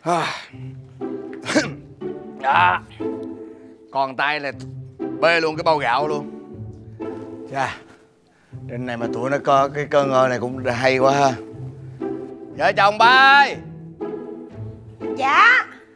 Đó. Còn tay là bê luôn cái bao gạo luôn. Chà, trên này mà tụi nó có cái cơ ngơi này cũng hay quá ha. Vợ chồng ba ơi. Dạ.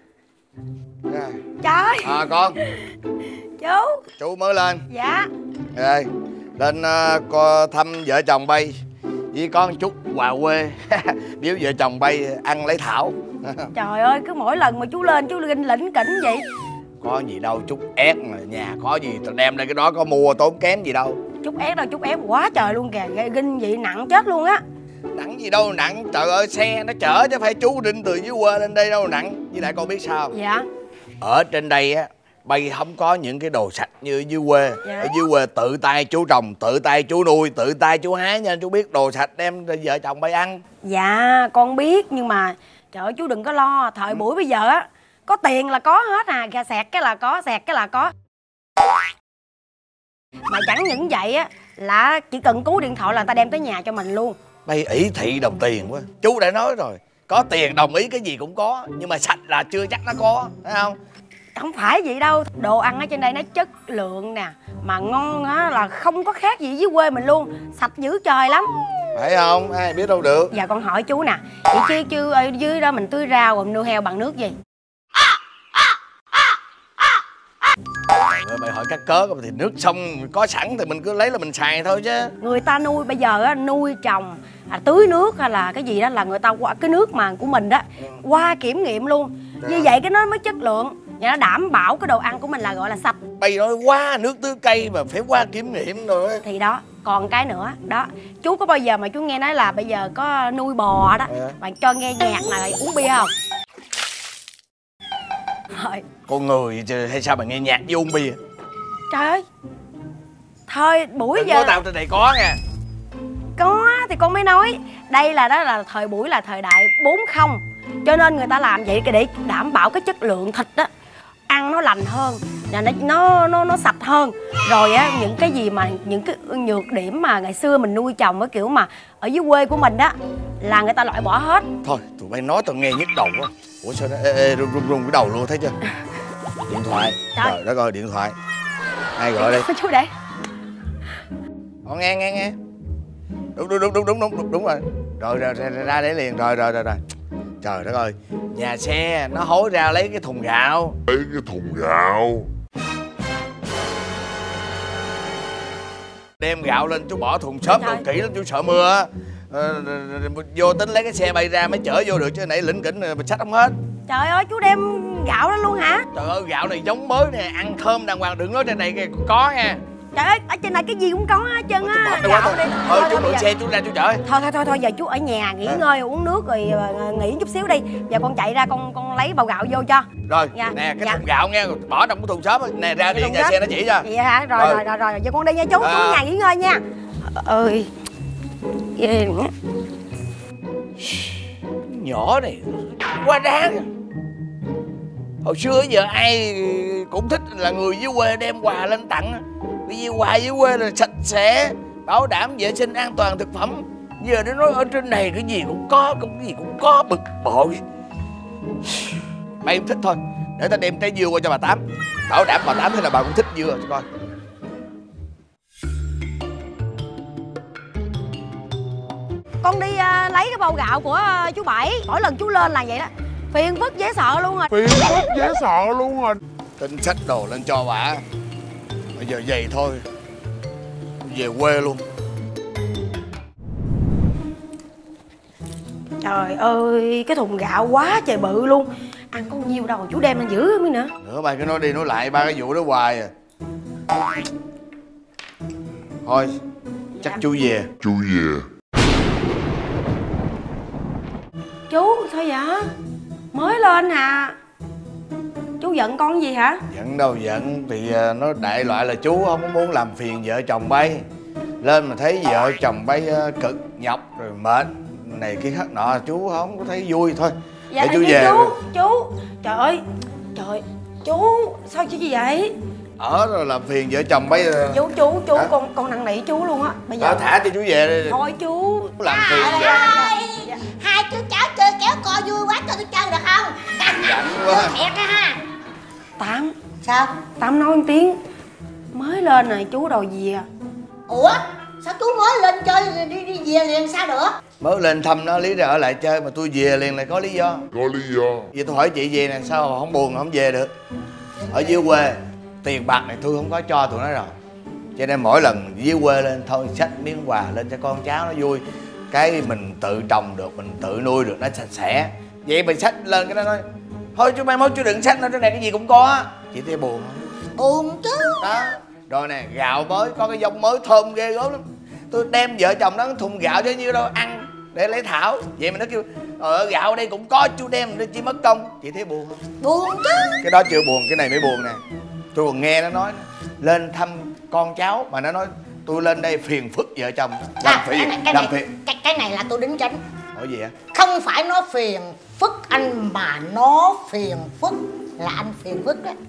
Trời. Con. Chú mới lên. Dạ. Rồi, lên thăm vợ chồng bay với có một chút quà quê biếu vợ chồng bay ăn lấy thảo. Trời ơi, cứ mỗi lần mà chú lên chú linh lỉnh kỉnh vậy. Có gì đâu, chút ép mà nhà có gì tao đem đây cái đó có mua tốn kém gì đâu. Chút ép đâu, chút ép quá trời luôn kìa, ghinh vậy nặng chết luôn á. Nặng gì đâu nặng, trời ơi xe nó chở chứ phải chú định từ dưới quê lên đây đâu nặng. Với lại con biết sao? Dạ. Ở trên đây á, bay không có những cái đồ sạch như ở dưới quê. Dạ. Ở dưới quê tự tay chú trồng, tự tay chú nuôi, tự tay chú hái nha, chú biết đồ sạch đem vợ chồng bay ăn. Dạ, con biết nhưng mà trời ơi chú đừng có lo, thời buổi bây giờ á, có tiền là có hết à, gà xẹt cái là có, xẹt cái là có. Mà chẳng những vậy á, là chỉ cần cú điện thoại là người ta đem tới nhà cho mình luôn. Bay ỷ thị đồng tiền quá. Chú đã nói rồi, có tiền đồng ý cái gì cũng có, nhưng mà sạch là chưa chắc nó có, thấy không? Không phải vậy đâu, đồ ăn ở trên đây nó chất lượng nè, mà ngon á là không có khác gì dưới quê mình luôn, sạch dữ trời lắm. Phải không? Ai biết đâu được. Dạ con hỏi chú nè, vậy chứ ở dưới đó mình tưới rau rồi mình nuôi heo bằng nước gì? Mày hỏi cắt cớ thì nước sông có sẵn thì mình cứ lấy là mình xài thôi chứ. Người ta nuôi bây giờ á, nuôi trồng tưới nước hay là cái gì đó là người ta qua cái nước mà của mình đó qua kiểm nghiệm luôn. Như vậy cái nó mới chất lượng và nó đảm bảo cái đồ ăn của mình là gọi là sạch. Bây nói qua nước tưới cây mà phải qua kiểm nghiệm rồi. Thì đó, còn cái nữa đó, chú có bao giờ mà chú nghe nói là bây giờ có nuôi bò đó bạn cho nghe nhạc này uống bia không? Thôi. Con người hay sao mà nghe nhạc với uống bia? Trời ơi, thôi buổi đừng giờ có tao trên này có nha. Có thì con mới nói đây là đó là thời buổi là thời đại 4.0, cho nên người ta làm vậy để đảm bảo cái chất lượng thịt đó ăn nó lành hơn và nó sạch hơn. Rồi á, những cái gì mà những cái nhược điểm mà ngày xưa mình nuôi trồng cái kiểu mà ở dưới quê của mình đó là người ta loại bỏ hết. Thôi tụi bay nói tao nghe nhức đầu quá. Ủa sao nó rung cái đầu luôn, thấy chưa? Điện thoại. Trời đất ơi, điện thoại. Ai gọi đây? Chú để. Nghe. Đúng rồi. Rồi ra để liền rồi. Trời đất ơi, nhà xe nó hối ra lấy cái thùng gạo. Đem gạo lên chú bỏ thùng xốp đồ kỹ lắm, chú sợ mưa. Vô tính lấy cái xe bay ra mới chở vô được chứ nãy lỉnh kỉnh mình xách không hết. Trời ơi, chú đem gạo đó luôn hả? Trời ơi, gạo này giống mới nè, ăn thơm đàng hoàng, đừng nói trên này có nha. Trời ơi, ở trên này cái gì cũng có hết trơn á. Thôi chú mượn xe chú ra chú chở. Thôi giờ chú ở nhà nghỉ ngơi uống nước rồi nghỉ chút xíu đi. Giờ con chạy ra con lấy bao gạo vô cho. Rồi, nè cái thùng gạo nha, bỏ trong cái thùng xốp nè, ra điện nhà xe nó chỉ cho. Vậy hả? Rồi, giờ con đi nha chú, chú ở nhà nghỉ ngơi nha. Ơi. Ghê nữa. Nhỏ này quá đáng. Hồi xưa giờ ai cũng thích là người dưới quê đem quà lên tặng. Bởi vì quà dưới quê là sạch sẽ, bảo đảm vệ sinh an toàn thực phẩm. Giờ nó nói ở trên này cái gì cũng có, bực bội. Mày không thích thôi, để tao đem trái dưa qua cho bà Tám. Bảo đảm bà Tám thế là bà cũng thích dưa cho coi. Con đi lấy cái bao gạo của chú Bảy. Mỗi lần chú lên là vậy đó, phiền phức dễ sợ luôn rồi. Tính xách đồ lên cho bà. Bây giờ vậy thôi, về quê luôn. Trời ơi, cái thùng gạo quá trời bự luôn. Ăn có nhiêu đâu chú đem lên giữ mới nữa. Nữa mày cứ nói đi nói lại ba cái vụ đó hoài à. Thôi, chắc chú về. Chú, sao vậy? Mới lên à? Chú giận con gì hả? Giận đâu giận, thì nó đại loại là chú không có muốn làm phiền vợ chồng bay. Lên mà thấy vợ chồng bay cực nhọc rồi mệt này kia khác nọ, chú không có thấy vui thôi. Dạ, để chú về. Chú, trời ơi, chú, sao chứ gì vậy? Ở rồi làm phiền vợ chồng bay. Chú, con năn nỉ chú luôn á. Bây giờ thả cho chú về đi. thôi chú. Làm phiền vậy. Hai hai chú cháu chơi kéo co vui quá, cho tôi chơi được không? Rảnh quá. Thiệt á ha. Tám. Sao? Tám nói một tiếng. Mới lên này chú đòi về. Ủa? Sao chú mới lên chơi đi về liền sao được? Mới lên thăm nó lý ra ở lại chơi mà tôi về liền là có lý do. Vậy tôi hỏi chị về nè, sao không buồn không về được? Ở dưới quê tiền bạc này tôi không có cho tụi nó rồi, cho nên mỗi lần dưới quê lên thôi xách miếng quà lên cho con cháu nó vui. Cái mình tự trồng được, mình tự nuôi được, nó sạch sẽ. Vậy mình xách lên cái nó nói thôi chú mai mốt chú đừng xách nữa, cái này cái gì cũng có. Chị thấy buồn không? Buồn chứ. Đó. Rồi nè, gạo mới có cái giống mới thơm ghê gớm lắm. Tôi đem vợ chồng nó thùng gạo chứ nhiêu đâu ăn để lấy thảo. Vậy mà nó kêu gạo ở đây cũng có, chú đem để chi mất công. Chị thấy buồn không? Buồn chứ. Cái đó chưa buồn, cái này mới buồn nè. Tôi còn nghe nó nói lên thăm con cháu mà nó nói tôi lên đây phiền phức vợ chồng. Cái này là tôi đính chính. Hỏi gì hả? Không phải nó phiền phức anh mà nó phiền phức là anh phiền phức đó.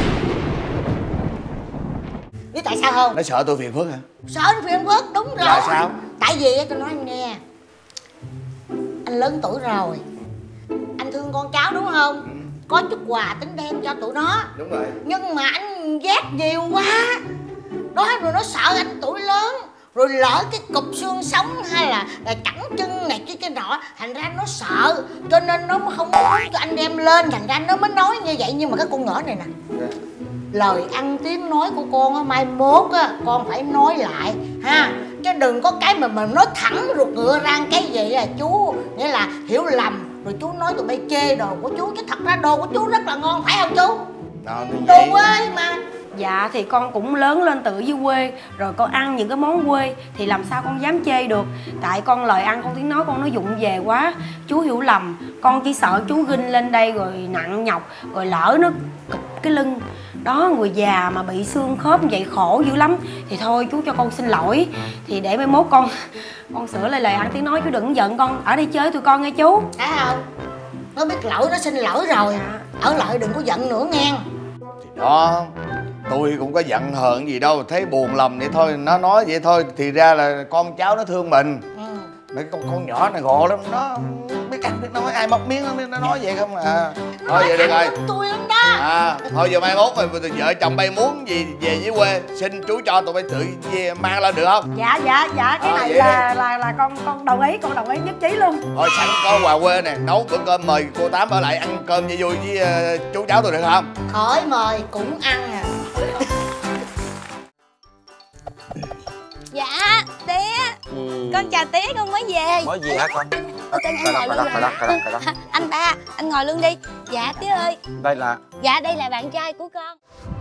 Biết tại sao không? Nó sợ tôi phiền phức hả? Sợ anh phiền phức, đúng rồi. Là sao? Tại vì tôi nói anh nghe, anh lớn tuổi rồi, anh thương con cháu đúng không? Có chút quà tính đem cho tụi nó. Đúng rồi. Nhưng mà anh ghét nhiều quá. Đó, rồi nó sợ anh tuổi lớn, rồi lỡ cái cục xương sống hay là cẳng chân này cái nọ, thành ra nó sợ, cho nên nó không muốn cho anh đem lên, thành ra nó mới nói như vậy. Nhưng mà cái con nhỏ này nè, lời ăn tiếng nói của con á, mai mốt á con phải nói lại ha, chứ đừng có cái mà nói thẳng ruột ngựa ra cái gì à chú, nghĩa là hiểu lầm rồi chú nói tụi bay chê đồ của chú, chứ thật ra đồ của chú rất là ngon phải không chú? Đồ quê mà. Dạ thì con cũng lớn lên từ dưới quê rồi, con ăn những cái món quê thì làm sao con dám chê được. Tại con lời ăn con tiếng nói con nó vụng về quá, chú hiểu lầm. Con chỉ sợ chú ginh lên đây rồi nặng nhọc, rồi lỡ nó cụp cái lưng đó, người già mà bị xương khớp vậy khổ dữ lắm. Thì thôi chú cho con xin lỗi, thì để mai mốt con sửa lại lời ăn tiếng nói, chú đừng giận con ở đây chơi với tụi con nghe chú. Thấy không, nó biết lỗi nó xin lỗi rồi. Ở lại đừng có giận nữa nghe. Thì đó, tôi cũng có giận hờn gì đâu, thấy buồn lòng vậy thôi, nó nói vậy thôi. Thì ra là con cháu nó thương mình. Mấy con nhỏ này gộ lắm, nó biết ăn biết nói, ai móc miếng nó nói vậy không à. Thôi vậy được rồi. Tôi lắm đó. Thôi giờ mai mốt rồi vợ chồng bay muốn gì về dưới quê xin chú cho tụi bay tự về mang lên được không? Dạ cái này là con đồng ý, con đồng ý nhất trí luôn. Thôi sẵn có quà quê nè, nấu bữa cơm mời cô Tám ở lại ăn cơm vui vui với chú cháu tôi được không? Khỏi mời cũng ăn à. Dạ tía, con chào tía, con mới về. Mới gì hả con? Anh ngồi luôn. Anh ba, anh ngồi luôn đi. Dạ tía ơi. Đây là Dạ đây là bạn trai của con.